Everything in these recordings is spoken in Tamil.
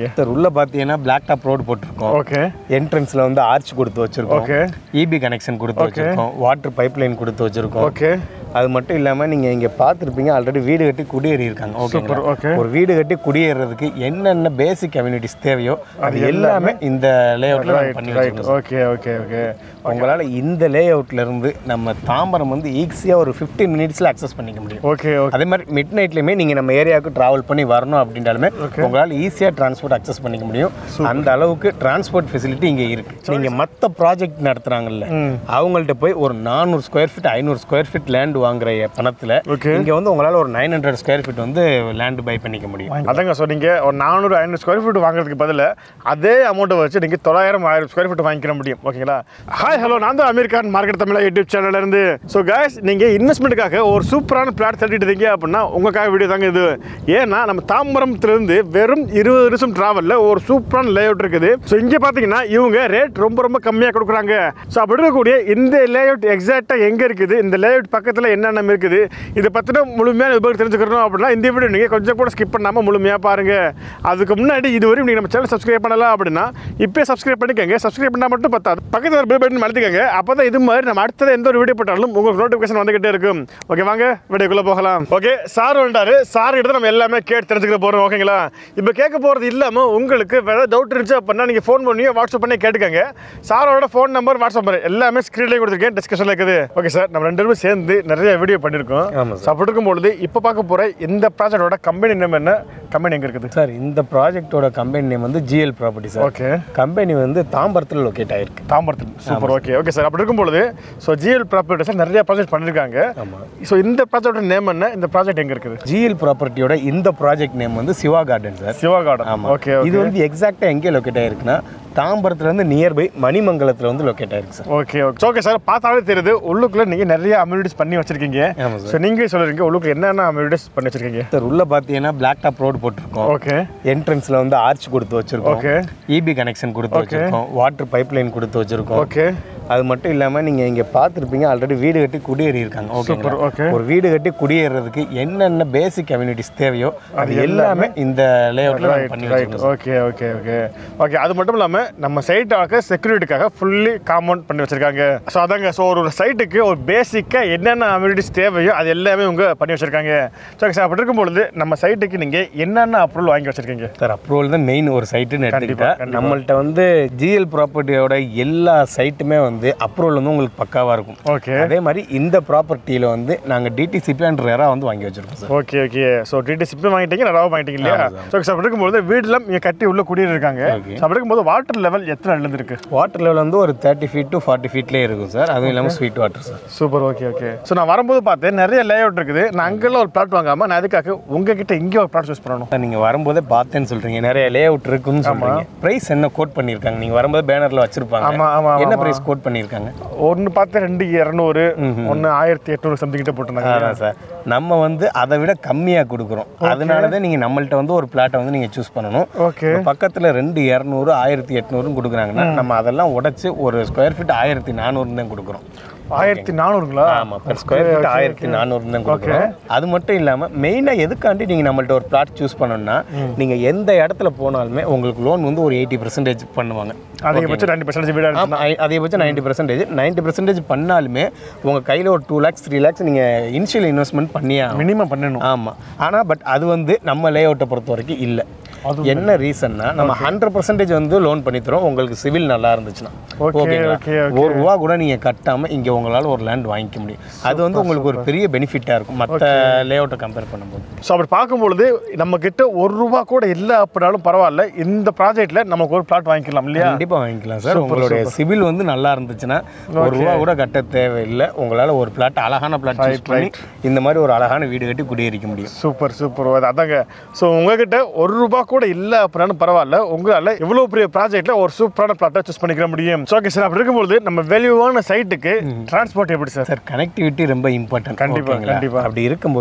சார் உள்ள பாத்தீங்கன்னா பிளாக் டாப் ரோடு போட்டுருக்கோம். ஓகே. என்ட்ரன்ஸ்ல வந்து ஆர்ச் கொடுத்து வச்சிருக்கோம். ஓகே. இபி கனெக்ஷன் கொடுத்து வச்சிருக்கோம். வாட்டர் பைப் லைன் கொடுத்து வச்சிருக்கோம். ஓகே. அது மட்டும் இல்லாமல் நீங்கள் இங்கே பார்த்துருப்பீங்க ஆல்ரெடி வீடு கட்டி குடியேறி இருக்காங்க. ஓகே. ஒரு வீடு கட்டி குடியேறதுக்கு என்னென்ன பேசிக் கம்யூனிட்டிஸ் தேவையோ அது எல்லாமே இந்த லேஅவுட்ல பண்ணி வச்சிருக்கோம். Okay okay okay. உங்களால் இந்த லேஅவுட்ல இருந்து நம்ம தாம்பரம் வந்து ஈஸியாக ஒரு 15 மினிட்ஸில் அக்சஸ் பண்ணிக்க முடியும். ஓகே. அதே மாதிரி மிட் நைட்லையுமே நீங்கள் நம்ம ஏரியாவுக்கு ட்ராவல் பண்ணி வரணும் அப்படின்றாலுமே உங்களால் ஈஸியாக டிரான்ஸ்போர்ட் அக்சஸ் பண்ணிக்க முடியும். அந்த அளவுக்கு டிரான்ஸ்போர்ட் ஃபெசிலிட்டி இங்கே இருக்குது. நீங்கள் மற்ற ப்ராஜெக்ட் நடத்துகிறாங்கல்ல அவங்கள்ட்ட போய் ஒரு 400 square feet 500 square feet land வாங்குற பணத்தில் இங்க வந்து உங்களால ஒரு 900 ஸ்கொயர் ஃபீட் வந்து லேண்ட் பை பண்ணிக்க முடியும். அதாங்க சொன்னீங்க, ஒரு 400-500 ஸ்கொயர் ஃபீட் வாங்குறதுக்கு பதில் அதே அமௌண்ட்டை வச்சு நீங்கள் 900-1000 ஸ்கொயர் ஃபீட் வாங்கிக்க முடியும். ஓகேங்களா? ஹாய் ஹலோ, நான் தான் அமீர் கான், மார்க்கெட் தமிழா யூடியூப் சேனல்ல இருந்து. ஸோ கைஸ், நீங்கள் இன்வெஸ்ட்மெண்ட்டுக்காக ஒரு சூப்பரான பிளாட் தேடிட்டு இருக்கீங்க அப்படின்னா உங்களுக்காக வீடியோ தாங்க இது. ஏன்னா நம்ம தாம்பரத்திலிருந்து வெறும் 20 நிமிஷம் டிராவலில் ஒரு சூப்பரான லேஅவுட் இருக்குது. ஸோ இங்கே பார்த்தீங்கன்னா இவங்க ரேட் ரொம்ப ரொம்ப கம்மியாக கொடுக்குறாங்க. ஸோ அப்படி இருக்கக்கூடிய இந்த லேஅவுட் எக்ஸாக்டாக எங்கே இருக்குது, இந்த லேஅவுட் பக்கத்தில் என்னென்ன இருக்குது, இதை பற்றின முழுமையான விவரம் தெரிஞ்சுக்கணும் அப்படின்னா இந்த வீடியோ நீங்கள் கொஞ்சம் கூட ஸ்கிப் பண்ணாமல் முழுமையாக பாருங்கள். அதுக்கு முன்னாடி இதுவரையும் நீங்கள் நம்ம சேனல் சப்ஸ்கிரைப் பண்ணலாம் அப்படின்னா இப்போ சப்ஸ்கிரைப் பண்ணிக்கோங்க. சப்ஸ்கிரைப் பண்ணால் மட்டும் பத்தாது, பக்கத்தில் ஒரு பெல் பட்டன் அழுத்திக்கோங்க. அப்போ தான் இது மாதிரி நம்ம அடுத்தது எந்த ஒரு வீடியோ போட்டாலும் உங்களுக்கு நோட்டிஃபிகேஷன் வந்துகிட்டே இருக்கும். ஓகே, வாங்க வீடியோக்குள்ளே போகலாம். ஓகே, சார் வந்துட்டாரு. சார் கிட்ட நம்ம எல்லாமே கேட்டு தெரிஞ்சுக்க போகிறோம். ஓகேங்களா? இப்போ கேட்க போகிறது இல்லாமல் உங்களுக்கு வேறு டவுட் இருந்துச்சு அப்படின்னா நீங்கள் ஃபோன் பண்ணி வாட்ஸ்அப் பண்ணி கேட்டுக்கோங்க. சாரோட ஃபோன் நம்பர் வாட்ஸ்அப் நம்பர் எல்லாமே ஸ்க்ரீன்லேயே கொடுத்துருக்கேன், டிஸ்கஷனில் இருக்குது. ஓகே சார், நம்ம 2 பேரும் சேர்ந்து நிறைய வீடியோ பண்ணியிருக்கோம். அப்படி இருக்கும்பொழுது இப்போ பார்க்க போகிற இந்த ப்ராஜெக்டோட கம்பெனி நேம் என்ன, கம்பெனி எங்கே இருக்குது சார்? இந்த ப்ராஜெக்டோட கம்பெனி நேம் வந்து GL property sir. Okay. Company வந்து தாம்பரத்தில் லொக்கேட் ஆயிருக்கு. தாம்பரத்தில். சூப்பர். Okay okay sir. அப்படி இருக்கும்பொழுது ஸோ ஜிஎல் ப்ராப்பர்ட்டிஸ் நிறைய ப்ராஜெக்ட் பண்ணியிருக்காங்க. ஆமாம். ஸோ இந்த ப்ராஜெக்டோட நேம் என்ன, இந்த ப்ராஜெக்ட் எங்கே இருக்குது? ஜிஎல் ப்ராப்பர்ட்டியோட இந்த ப்ராஜெக்ட் நேம் வந்து Siva garden sir. Siva garden. ஆமாம். ஓகே. இது வந்து எக்ஸாக்டாக எங்கே லொக்கேட் ஆயிருக்குன்னா தாம்பரத்துலேருந்து நியர்பை மணிமங்கலத்தில் வந்து லொக்கேட் ஆயிருக்கு sir. Okay okay okay sir. பார்த்தாலே தெரியுது உள்ளுக்குள்ளே நீங்கள் நிறைய அம்யூனிட்டிஸ் பண்ணி வச்சிருக்கீங்க. ஸோ நீங்களே சொல்லுறீங்க உள்ளுக்குள்ள என்னென்ன அம்யூனிட்டிஸ் பண்ணி வச்சிருக்கீங்க சார்? உள்ள பார்த்தீங்கன்னா பிளாக் டாப் ரோடு போட்டுருக்கோம். ஓகே. என்ட்ரன்ஸில் வந்து ஆர்ச் கொடுத்து வச்சிருக்கோம். ஓகே. இபி கனெக்ஷன் கொடுத்து வச்சிருக்கோம். வாட்டர் பைப் லைன் கொடுத்து வச்சிருக்கோம். ஓகே. அது மட்டும் இல்லாமல் நீங்கள் இங்கே பார்த்துருப்பீங்க ஆல்ரெடி வீடு கட்டி குடியேறி இருக்காங்க. ஓகே. ஒரு வீடு கட்டி குடியேறதுக்கு என்னென்ன பேசிக் கம்யூனிட்டிஸ் தேவையோ அது எல்லாமே இந்த லேஅவுட்ல பண்ணி வச்சிருக்கோம். Okay okay okay okay. அது மட்டும் இல்லாமல் நம்ம சைட்டாக செக்யூரிட்டிக்காக ஃபுல்லி காம்பவுண்ட் பண்ணி வச்சிருக்காங்க. ஸோ அதாங்க, ஸோ ஒரு சைட்டுக்கு ஒரு பேசிக்காக என்னென்ன அம்யூனிட்டிஸ் தேவையோ அது எல்லாமே உங்க பண்ணி வச்சிருக்காங்க. ஸோ சார், அப்படி இருக்கும்பொழுது நம்ம சைட்டுக்கு நீங்கள் என்னென்ன அப்ரூவல் வாங்கி வச்சிருக்கீங்க சார்? அப்ரூவல் தான் மெயின் ஒரு சைட்டுன்னு எடுத்துக்கிட்டா நம்மள்ட்ட வந்து ஜிஎல் ப்ராப்பர்ட்டியோட எல்லா சைட்டுமே வந்து அப்ரூவல் வந்து உங்களுக்கு பக்காவாக இருக்கும். ஓகே. அதே மாதிரி இந்த ப்ராப்பர்ட்டியில் வந்து நாங்கள் டிடிசிபி அண்ட் ரெரா வந்து வாங்கி வச்சிருக்கோம் sir. Okay okay. So DTCP வாங்கிட்டீங்க, ரெராவும் வாங்கிட்டீங்க இல்லையா? ஸோ அப்படி இருக்கும்போது வீடுலாம் நீங்கள் கட்டி உள்ள குடியிருக்காங்க. அப்படி இருக்கும்போது வாட்டர் லெவல் எத்தனை இடத்துல இருக்கு? வாட்டர் லெவல் வந்து ஒரு 30 feet to 40 feetலேயே இருக்கும் சார். அதுவும் இல்லாமல் sweet water sir. Super. Okay okay. So நான் வரும்போது பார்த்தேன் நிறைய லேஅவுட் இருக்குது. நான் அங்கெல்லாம் ஒரு பிளாட் வாங்காமல் நான் அதுக்காக உங்ககிட்ட இங்கே ஒரு பிளாட் சூஸ் பண்ணணும். நீங்கள் வரும்போதே பார்த்தேன்னு சொல்கிறீங்க, நிறைய லேஅவுட் இருக்குன்னு சொல்கிறீங்க. ப்ரைஸ் என்ன கோட் பண்ணியிருக்காங்க? நீங்கள் வரும்போது பேனரில் வச்சிருப்பாங்க. ஆமாம் ஆமாம். என்ன ப்ரைஸ் கோட் பண்ணியிருக்காங்க? ஒன்று பார்த்து 2200, ஒன்று 1800 சம்திங் கிட்ட போட்டுருந்தாங்க. அதான் சார், நம்ம வந்து அதை விட கம்மியாக கொடுக்குறோம். அதனால தான் நீங்கள் நம்மள்ட்ட வந்து ஒரு பிளாட்டை வந்து நீங்கள் சூஸ் பண்ணணும். ஓகே. பக்கத்தில் 2200, 1800 கொடுக்குறாங்கன்னா நம்ம அதெல்லாம் உடச்சி ஒரு ஸ்கொயர் ஃபீட் 1400 தான் கொடுக்குறோம். 1400ங்களா? ஆமாம், பெர் ஸ்கொயர் ஃபீட் 1400 தான் கொடுக்குறோம். அது மட்டும் இல்லாமல் மெயினாக எதுக்காண்டி நீங்கள் நம்மள்ட்ட ஒரு பிளாட் சூஸ் பண்ணணும்னா நீங்கள் எந்த இடத்துல போனாலுமே உங்களுக்கு லோன் வந்து ஒரு 80% பண்ணுவாங்க. அதிகபட்சம் 90% வீடு. அதிகபட்சம் 90%. 90% பண்ணாலுமே உங்கள் கையில் ஒரு 2 lakhs 3 lakhs நீங்கள் இனிஷியல் இன்வெஸ்ட்மெண்ட் பண்ணியா மினிமம் பண்ணணும். ஆமாம். ஆனால் பட் அது வந்து நம்ம லேஅவுட்டை பொறுத்த வரைக்கும் இல்லை. என்ன ரீசன்னா நம்ம 100% வந்து லோன் பண்ணி தரோம் உங்களுக்கு சிவில் நல்லா இருந்துச்சுன்னா. ஓகேங்களா? ₹1 கூட நீங்கள் கட்டாமல் இங்கே உங்களால் ஒரு லேண்ட் வாங்கிக்க முடியும். அது வந்து உங்களுக்கு ஒரு பெரிய பெனிஃபிட்டாக இருக்கும் மற்ற லேஅவுட்டை கம்பேர் பண்ணும்போது. ஸோ அப்படி பார்க்கும்பொழுது நம்ம கிட்ட ₹1 கூட இல்லை அப்படின்னாலும் பரவாயில்ல, இந்த ப்ராஜெக்ட்ல நமக்கு ஒரு பிளாட் வாங்கிக்கலாம் இல்லையா? கண்டிப்பாக வாங்கிக்கலாம் சார். உங்களுடைய சிவில் வந்து நல்லா இருந்துச்சுன்னா ₹1 கூட கட்ட தேவையில்லை. உங்களால் ஒரு பிளாட் அழகான பிளாட் சூஸ் பண்ணி இந்த மாதிரி ஒரு அழகான வீடு கட்டி குடியேறிக்க முடியும். Super super. அதாங்க, ஸோ உங்ககிட்ட ₹1 கூட இல்லை அப்படின்னாலும் பரவாயில்ல, உங்களால் எவ்வளோ பெரிய ப்ராஜெக்ட்ல ஒரு சூப்பரான பிளாட்டை சூஸ் பண்ணிக்கிற முடியும். ஸோ ஓகே சார், அப்படி இருக்கும்போது நம்ம வேல்யூவான சைட்டுக்கு டிரான்ஸ்போர்ட் எப்படி சார்? சார், கனெக்டிவிட்டி ரொம்ப இம்பார்ட்டன்ட். கண்டிப்பாக கண்டிப்பாக. அப்படி இருக்கும்போது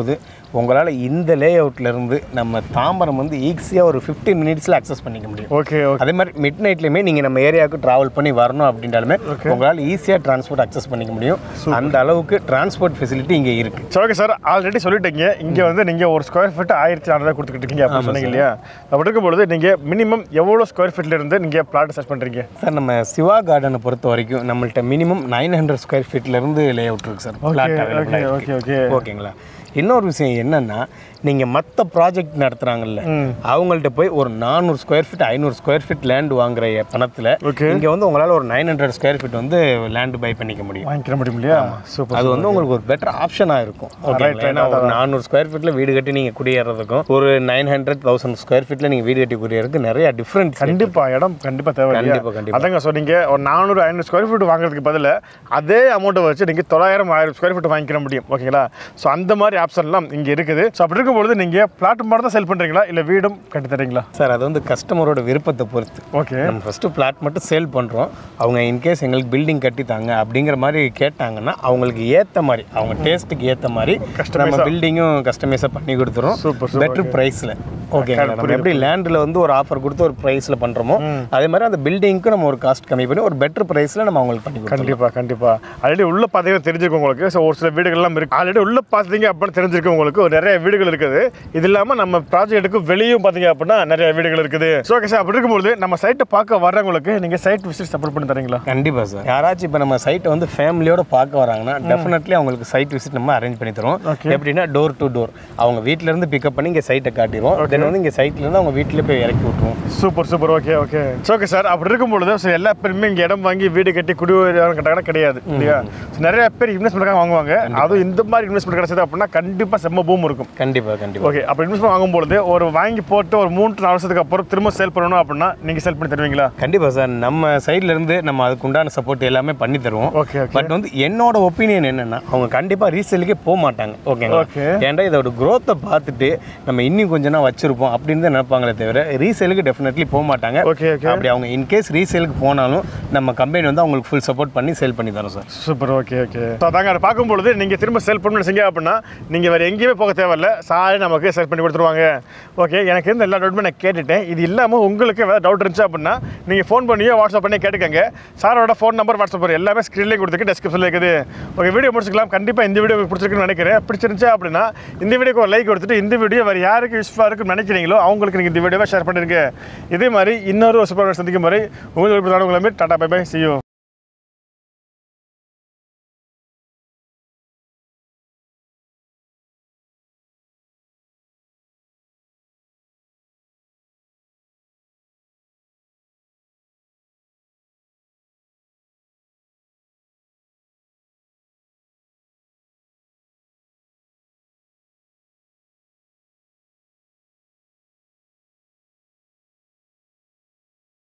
உங்களால் இந்த லே அவுட்லேருந்து நம்ம தாம்பரம் வந்து ஈஸியாக ஒரு 15 மினிட்ஸில் அக்சஸ் பண்ணிக்க முடியும். Okay okay. அதே மாதிரி மிட் நைட்லையுமே நீங்கள் நம்ம ஏரியாவுக்கு ட்ராவல் பண்ணி வரணும் அப்படின்றாலுமே உங்களால் ஈஸியாக டிரான்ஸ்போர்ட் அக்சஸ் பண்ணிக்க முடியும். அந்த அளவுக்கு டிரான்ஸ்போர்ட் ஃபெசிலிட்டி இங்கே இருக்குது. சரி ஓகே சார், ஆல்ரெடி சொல்லிட்டீங்க இங்கே வந்து நீங்கள் ஒரு ஸ்கொயர் ஃபீட் 1400 கொடுத்துக்கிட்டு இருக்கீங்க அப்படின்னு சொன்னீங்க இல்லையா? அப்படி இருக்கும்பொழுது நீங்கள் மினிமம் எவ்வளோ ஸ்கொயர் ஃபீட்லேருந்து நீங்கள் பிளாட் சர்ச் பண்ணுறீங்க? சார் நம்ம சிவா கார்டனை பொறுத்த வரைக்கும் நம்மள்ட்ட மினிமம் 900 ஸ்கொயர் ஃபீட்லேருந்து லே அவுட் இருக்குது sir. Plot available. Okay okay. ஓகேங்களா? இன்னொரு விஷயம் என்னன்னா, நீங்கள் மற்ற ப்ராஜெக்ட் நடத்துகிறாங்கல்ல, அவங்கள்ட்ட போய் ஒரு 400 square feet 500 square feet land வாங்குற பணத்தில் இங்கே வந்து உங்களால் ஒரு 900 ஸ்கொயர் ஃபீட் வந்து லேண்ட் பை பண்ணிக்க முடியும், வாங்கிக்க முடியும் இல்லையா? சூப்பர். அது வந்து உங்களுக்கு ஒரு பெட்டர் ஆப்ஷனாக இருக்கும். ஏன்னா ஒரு 400 ஸ்கொயர் ஃபீட்டில் வீடு கட்டி நீங்கள் குடியேறதுக்கும் ஒரு 900,000 ஸ்கொயர் ஃபீட்டில் நீங்கள் வீடு கட்டி குடியேறதுக்கு நிறைய டிஃப்ரெண்ட். கண்டிப்பாக இடம் கண்டிப்பாக தேவை. கண்டிப்பாக அதாங்க சொன்னீங்க, ஒரு 400-500 ஸ்கொயர் ஃபீட் வாங்குறதுக்கு பதிலாக அதே அமௌண்ட்டை வச்சு நீங்கள் 900-1000 ஸ்கொயர் ஃபீட் வாங்கிக்க முடியும். ஓகேங்களா? ஸோ அந்த மாதிரி ஆப்ஷன்லாம் இங்கே இருக்குது. ஸோ அப்படி இருக்கும்பொழுது நீங்கள் பிளாட் மட்டும் தான் செல் பண்ணுறீங்களா இல்லை வீடும் கட்டி தரீங்களா? சார் அது வந்து கஸ்டமரோட விருப்பத்தை பொறுத்து. ஓகே. நம்ம ஃபஸ்ட்டு பிளாட் மட்டும் சேல் பண்ணுறோம். அவங்க இன்கேஸ் எங்களுக்கு பில்டிங் கட்டி தாங்க அப்படிங்கிற மாதிரி கேட்டாங்கன்னா அவங்களுக்கு ஏற்ற மாதிரி, அவங்க டேஸ்ட்டுக்கு ஏற்ற மாதிரி நம்ம பில்டிங்கும் கஸ்டமைஸாக பண்ணி கொடுத்துரும். சூப்பர். பெட்டர் ப்ரைஸில். ஓகேங்களா? நம்ம எப்படி லேண்டில் வந்து ஒரு ஆஃபர் கொடுத்து ஒரு ப்ரைஸில் பண்ணுறோமோ அதே மாதிரி அந்த பில்டிங்க்கு நம்ம ஒரு காஸ்ட் கம்மி பண்ணி ஒரு பெட்டர் ப்ரைஸில் நம்ம அவங்களுக்கு பண்ணி கொடுப்போம். கண்டிப்பாக. ஆல்ரெடி உள்ள பார்த்தீங்கன்னா தெரிஞ்சிருக்கும் உங்களுக்கு. ஸோ ஒரு சில வீடுகள்லாம் இருக்குது. ஆல்ரெடி உள்ள பார்த்தீங்க அப்படின்னு தெரிஞ்சிருக்கும் உங்களுக்கு. ஒரு நிறைய வீடுகள் இருக்குது. இது இல்லாமல் நம்ம ப்ராஜெக்ட்டுக்கு வெளியும் பார்த்தீங்க அப்படின்னா நிறைய வீடுகள் இருக்குது. ஸோ ஓகே சார், அப்படி இருக்கும்போது நம்ம சைட்டை பார்க்க வர்றவங்களுக்கு நீங்கள் சைட் விசிட் சப்போர்ட் பண்ணி தரீங்களா? கண்டிப்பாக சார். யாராச்சும் இப்போ நம்ம சைட்டை வந்து ஃபேமிலியோட பார்க்க வராங்கன்னா டெஃபினெட்லி அவங்களுக்கு சைட் விசிட் நம்ம அரேஞ்ச் பண்ணி தரோம். எப்படின்னா டோர் டு டோர் அவங்க வீட்டிலேருந்து பிக்கப் பண்ணி இங்கே சைட்டை காட்டிடுவோம். தென் வந்து இங்கே சைட்லேருந்து அவங்க வீட்டிலே போய் இறக்கி விட்டுருவோம். சூப்பர். ஓகே. ஓகே சார், அப்படி இருக்கும்பொழுது ஸோ எல்லா பேருமே இங்கே இடம் வாங்கி வீடு கட்டி குடிவரவு கட்டாங்கன்னா கிடையாது இல்லையா? நிறைய பேர் இன்வெஸ்ட்மெண்ட்டாக வாங்குவாங்க. அதுவும் இந்த மாதிரி இன்வெஸ்ட்மெண்ட் கிடைச்சது அப்படின்னா கண்டிப்பாக செம்ம பூம் இருக்கும். கண்டிப்பாக. ஓகே. அப்போ இன்வெஸ்ட்மெண்ட் வாங்கும்போது ஒரு வாங்கி போட்டு ஒரு 3-4 வருஷத்துக்கு அப்புறம் திரும்ப சேல் பண்ணணும் அப்படின்னா நீங்கள் சேல் பண்ணி தருவீங்களா? கண்டிப்பாக சார். நம்ம சைட்லேருந்து நம்ம அதுக்கு உண்டான சப்போர்ட் எல்லாமே பண்ணி தருவோம். ஓகே. பட் வந்து என்னோட ஒப்பீனியன் என்னன்னா, அவங்க கண்டிப்பாக ரீசேலுக்கே போக மாட்டாங்க. ஓகேங்களா? ஏன்டா இதோட க்ரோத்தை பார்த்துட்டு நம்ம இன்னும் கொஞ்சம் நாள் வச்சிருப்போம் அப்படின்னு தான் நினைப்பாங்களே தவிர ரீசேலுக்கு டெஃபினெட்லி போக மாட்டாங்க. ஓகே. அப்படி அவங்க இன்கேஸ் ரீசேலுக்கு போனாலும் நம்ம கம்பெனி வந்து அவங்களுக்கு ஃபுல் சப்போர்ட் பண்ணி சேல் பண்ணி தரோம் சார். சூப்பர். ஓகே. ஸோ அதாங்க அதை பார்க்கும்பொழுது நீங்கள் திரும்ப சேல் பண்ணி செஞ்சீங்க அப்படின்னா நீங்கள் வேறு எங்கேயுமே போக தேவையில்ல, சாரி நமக்கு சேல் பண்ணி கொடுத்துருவாங்க. ஓகே. எனக்கு இருந்த எல்லா டவுட்டுமே நான் கேட்டுட்டேன். இது இல்லாமல் உங்களுக்கு வேறு டவுட் இருந்துச்சு அப்படின்னா நீங்கள் ஃபோன் பண்ணியோ வாட்ஸ்அப் பண்ணி கேட்டுக்கங்க. சாரோட ஃபோன் நம்பர் வாட்ஸ்அப் நம்பர் எல்லாமே ஸ்க்ரீன்லேயே கொடுத்துருக்கு, டெஸ்கிரிப்ஷனில் இருக்குது. ஓகே, வீடியோ முடிச்சுக்கலாம். கண்டிப்பாக இந்த வீடியோ பிடிச்சிருக்குன்னு நினைக்கிறேன். பிடிச்சிருந்துச்சு அப்படின்னா இந்த வீடியோக்கு ஒரு லைக் கொடுத்துட்டு இந்த வீடியோ வேறு யாருக்கு யூஸ்ஃபுல்லாக இருக்குன்னு நினைக்கிறீங்களோ அவங்களுக்கு நீங்கள் இந்த வீடியோவை ஷேர் பண்ணிருங்க. இதே மாதிரி இன்னொரு சூப்பர் சந்திக்கும் வரை உங்களுக்கு tata bye bye, see you.